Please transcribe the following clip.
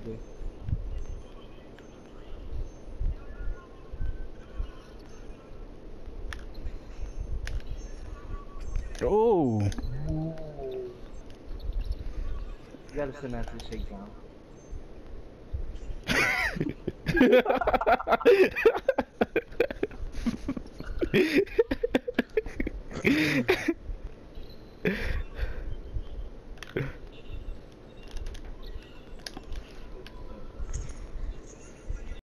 Yeah. Oh. Ooh. You gotta send that to Shakedown.